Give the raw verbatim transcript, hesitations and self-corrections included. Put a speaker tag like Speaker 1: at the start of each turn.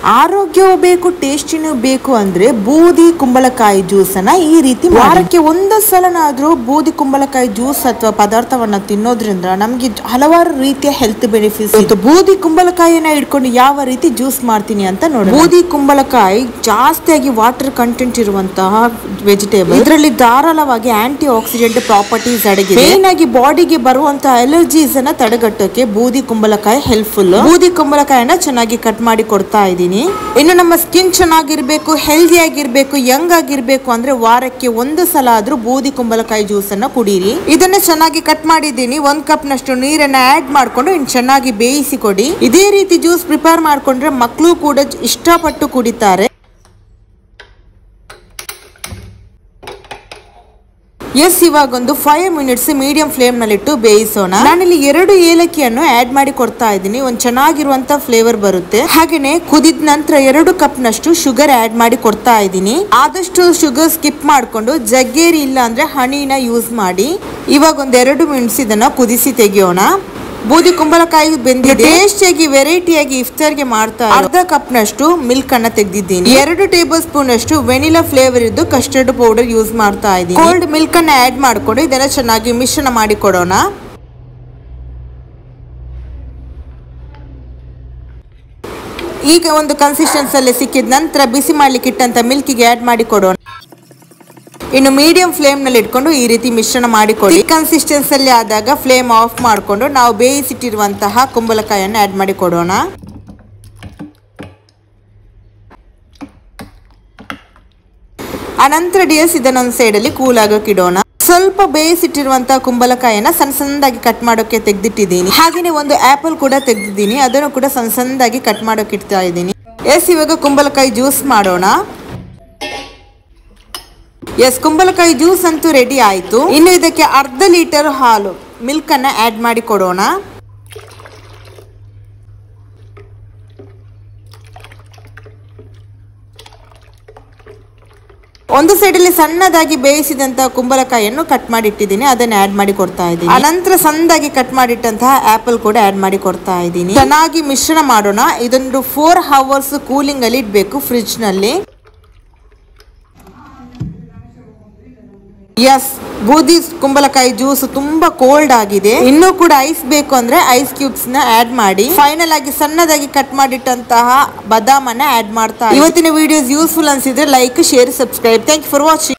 Speaker 1: ಆರೋಗ್ಯವೂ ಬೇಕು ಟೇಸ್ಟಿನೂ ಬೇಕು ಅಂದ್ರೆ ಬೂದಿ ಕುಂಬಳಕಾಯಿ ಜ್ಯೂಸ್ ಅನ್ನ ಈ ರೀತಿ ವಾರಕ್ಕೆ ಒಂದು ಸಲನಾದ್ರೂ ಬೂದಿ ಕುಂಬಳಕಾಯಿ ಜ್ಯೂಸ್ ಅಥವಾ ಪದಾರ್ಥವನ್ನ ತಿನ್ನೋದ್ರಿಂದ ನಮ್ಗೆ ಹಲವಾರು ರೀತಿಯ ಹೆಲ್ತ್ ಬೆನಿಫಿಟ್ಸ್. ಬೂದಿ ಕುಂಬಳಕಾಯಿಯನ್ನ ಇಟ್ಕೊಂಡು ಯಾವ ರೀತಿ ಜ್ಯೂಸ್ ಮಾಡ್ತೀನಿ ಅಂತ ನೋಡಿ. ಬೂದಿ ಕುಂಬಳಕಾಯಿ ಜಾಸ್ತಿಯಾಗಿ ವಾಟರ್ ಕಂಟೆಂಟ್ ಇರುವಂತಹ ವೆಜಿಟೇಬಲ್. ಇದರಲ್ಲಿ ಧಾರಾಳವಾಗಿ ಆಂಟಿ ಆಕ್ಸಿಡೆಂಟ್ ಪ್ರಾಪರ್ಟೀಸ್ ಅಡಗಿದೆ. ಮೇನ್ ಆಗಿ ಬಾಡಿಗೆ ಬರುವಂತಹ ಅಲರ್ಜೀಸ್ ಅನ್ನ ತಡೆಗಟ್ಟೋಕೆ ಬೂದಿ ಕುಂಬಳಕಾಯಿ ಹೆಲ್ಪ್ಫುಲ್. ಬೂದಿ ಕುಂಬಳಕಾಯಿನ ಚೆನ್ನಾಗಿ ಕಟ್ ಮಾಡಿ ಕೊಡ್ತಾ ಇದ್ದೀನಿ. ಇನ್ನು ನಮ್ಮ ಸ್ಕಿನ್ ಚೆನ್ನಾಗಿರ್ಬೇಕು, ಹೆಲ್ದಿ ಆಗಿರ್ಬೇಕು, ಯಂಗ್ ಆಗಿರ್ಬೇಕು ಅಂದ್ರೆ ವಾರಕ್ಕೆ ಒಂದು ಸಲ ಆದ್ರೂ ಬೂದಿ ಕುಂಬಳಕಾಯಿ ಜ್ಯೂಸ್ ಅನ್ನ ಕುಡೀರಿ. ಇದನ್ನ ಚೆನ್ನಾಗಿ ಕಟ್ ಮಾಡಿದ್ದೀನಿ. ಒಂದ್ ಕಪ್ ನಷ್ಟು ನೀರನ್ನ ಆಡ್ ಮಾಡ್ಕೊಂಡು ಇನ್ನು ಚೆನ್ನಾಗಿ ಬೇಯಿಸಿ ಕೊಡಿ. ಇದೇ ರೀತಿ ಜ್ಯೂಸ್ ಪ್ರಿಪೇರ್ ಮಾಡ್ಕೊಂಡ್ರೆ ಮಕ್ಕಳು ಕೂಡ ಇಷ್ಟಪಟ್ಟು ಕುಡಿತಾರೆ. ಎಸ್, ಇವಾಗ ಒಂದು ಫೈವ್ ಮಿನಿಟ್ಸ್ ಮೀಡಿಯಂ ಫ್ಲೇಮ್ ನಲ್ಲಿ ಇಟ್ಟು ಬೇಯಿಸೋಣ. ನಾನಿಲ್ಲಿ ಎರಡು ಏಲಕ್ಕಿಯನ್ನು ಆಡ್ ಮಾಡಿ ಕೊಡ್ತಾ ಇದ್ದೀನಿ. ಒಂದ್ ಚೆನ್ನಾಗಿರುವಂತ ಫ್ಲೇವರ್ ಬರುತ್ತೆ. ಹಾಗೇನೆ ಕುದಿದ ನಂತರ ಎರಡು ಕಪ್ ನಷ್ಟು ಶುಗರ್ ಆಡ್ ಮಾಡಿ ಕೊಡ್ತಾ ಇದ್ದೀನಿ. ಆದಷ್ಟು ಶುಗರ್ ಸ್ಕಿಪ್ ಮಾಡ್ಕೊಂಡು ಜಗ್ಗೇರಿ ಇಲ್ಲ ಅಂದ್ರೆ ಹನಿನ ಯೂಸ್ ಮಾಡಿ. ಇವಾಗ ಒಂದ್ ಎರಡು ಮಿನಿಟ್ಸ್ ಇದನ್ನ ಕುದಿಸಿ ತೆಗಿಯೋಣ. ಬೂದಿ ಕುಂಬಳಕಾಯಿ ಬೆಂದಿದೆ. ಟೇಸ್ಟಿಯಾಗಿ ವೆರೈಟಿಯಾಗಿ ಇಫ್ತಾರ್ಗೆ ಮಾಡ್ತಾ ಅರ್ಧ ಕಪ್ ನಷ್ಟು ಮಿಲ್ಕ್ ಅನ್ನ ತೆಗೆದಿದ್ದೀನಿ. ಎರಡು ಟೇಬಲ್ ಸ್ಪೂನ್ ಅಷ್ಟು ವೆನಿಲಾ ಫ್ಲೇವರ್ ಇದ್ದು ಕಸ್ಟರ್ಡ್ ಪೌಡರ್ ಯೂಸ್ ಮಾಡ್ತಾ ಇದ್ದೀನಿ. ಕೋಲ್ಡ್ ಮಿಲ್ಕ್ ಅನ್ನ ಆಡ್ ಮಾಡ್ಕೊಂಡು ಇದನ್ನ ಚೆನ್ನಾಗಿ ಮಿಶ್ರಣ ಮಾಡಿ ಕೊಡೋಣ. ಈಗ ಒಂದು ಕನ್ಸಿಸ್ಟೆನ್ಸಿ ಅಲ್ಲಿ ಸಿಕ್ಕಿದ ನಂತರ ಬಿಸಿ ಮಾಡ್ಲಿಕ್ಕೆ ಇಟ್ಟಂತ ಮಿಲ್ಕಿಗೆ ಆಡ್ ಮಾಡಿ ಕೊಡೋಣ. ಇನ್ನು ಮೀಡಿಯಂ ಫ್ಲೇಮ್ ನಲ್ಲಿ ಇಟ್ಕೊಂಡು ಈ ರೀತಿ ಮಿಶ್ರಣ ಮಾಡಿಕೊಡಿ. ಕನ್ಸಿಸ್ಟೆನ್ಸಿ ಅಲ್ಲಿ ಆದಾಗ ಫ್ಲೇಮ್ ಆಫ್ ಮಾಡಿಕೊಂಡು ನಾವು ಬೇಯಿಸಿಟ್ಟಿರುವಂತಹ ಕುಂಬಳಕಾಯಿಯನ್ನು ಆಡ್ ಮಾಡಿ ಕೊಡೋಣ. ಅನಂತರ ಡಿಯರ್ಸ್ ಇದನ್ನೊಂದು ಸೈಡ್ ಅಲ್ಲಿ ಕೂಲ್ ಆಗೋಕೆ ಇಡೋಣ. ಸ್ವಲ್ಪ ಬೇಯಿಸಿಟ್ಟಿರುವಂತಹ ಕುಂಬಳಕಾಯಿಯನ್ನ ಸಣ್ಣ ಸಣ್ಣದಾಗಿ ಕಟ್ ಮಾಡೋಕೆ ತೆಗೆದಿಟ್ಟಿದ್ದೀನಿ. ಹಾಗೇನೆ ಒಂದು ಆಪಲ್ ಕೂಡ ತೆಗೆದಿದ್ದೀನಿ. ಅದನ್ನು ಕೂಡ ಸಣ್ಣ ಸಣ್ಣದಾಗಿ ಕಟ್ ಮಾಡೋಕೆ ಇಡ್ತಾ ಇದ್ದೀನಿ. ಎಸ್, ಇವಾಗ ಕುಂಬಳಕಾಯಿ ಜ್ಯೂಸ್ ಮಾಡೋಣ. ಎಸ್, ಕುಂಬಳಕಾಯಿ ಜ್ಯೂಸ್ ಅಂತೂ ರೆಡಿ ಆಯ್ತು. ಇನ್ನು ಇದಕ್ಕೆ ಅರ್ಧ ಲೀಟರ್ ಹಾಲು ಮಿಲ್ಕ್ ಅನ್ನ ಆಡ್ ಮಾಡಿ ಕೊಡೋಣ. ಒಂದು ಸೈಡ್ ಅಲ್ಲಿ ಸಣ್ಣದಾಗಿ ಬೇಯಿಸಿದಂತಹ ಕುಂಬಳಕಾಯಿಯನ್ನು ಕಟ್ ಮಾಡಿ ಇಟ್ಟಿದ್ದೀನಿ. ಅದನ್ನ ಆಡ್ ಮಾಡಿ ಕೊಡ್ತಾ ಇದ್ದೀನಿ. ಅನಂತರ ಸಣ್ಣದಾಗಿ ಕಟ್ ಮಾಡಿಟ್ಟಂತಹ ಆಪಲ್ ಕೂಡ ಆಡ್ ಮಾಡಿ ಕೊಡ್ತಾ ಇದ್ದೀನಿ. ಚೆನ್ನಾಗಿ ಮಿಶ್ರಣ ಮಾಡೋಣ. ಇದೊಂದು ಫೋರ್ ಅವರ್ಸ್ ಕೂಲಿಂಗ್ ಅಲ್ಲಿ ಇಡ್ಬೇಕು ಫ್ರಿಡ್ಜ್ ನಲ್ಲಿ. ಎಸ್, ಬೂದಿ ಕುಂಬಳಕಾಯಿ ಜ್ಯೂಸ್ ತುಂಬಾ ಕೋಲ್ಡ್ ಆಗಿದೆ. ಇನ್ನೂ ಕೂಡ ಐಸ್ ಬೇಕು ಅಂದ್ರೆ ಐಸ್ ಕ್ಯೂಬ್ಸ್ ನ ಆಡ್ ಮಾಡಿ. ಫೈನಲ್ ಆಗಿ ಸಣ್ಣದಾಗಿ ಕಟ್ ಮಾಡಿಟ್ಟಂತಹ ಬಾದಾಮನ್ನ ಆಡ್ ಮಾಡ್ತಾ. ಇವತ್ತಿನ ವಿಡಿಯೋಸ್ ಯೂಸ್ಫುಲ್ ಅನ್ಸಿದ್ರೆ like, share, subscribe. Thank you for watching.